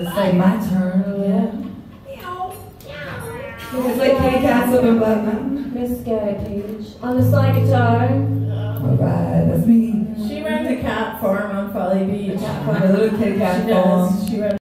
It's like my turn. Yeah. It's like kitty cats up in Black Mountain. Miss Gary Page. On the slide guitar. Alright, that's me. She runs a cat farm on Folly Beach. A little kitty cat She farm. does. She runs